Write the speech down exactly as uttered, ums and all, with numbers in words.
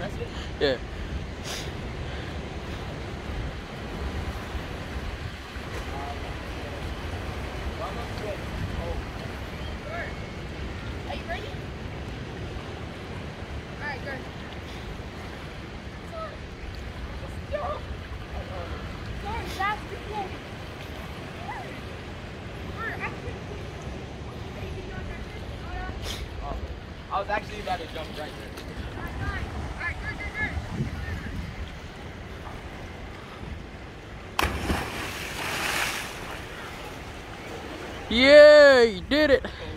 That's it? Yeah. Are you ready? Alright, go. Stop! Sorry, that's the thing. I was actually about to jump right there. Alright, go, go, go. Yeah, you did it.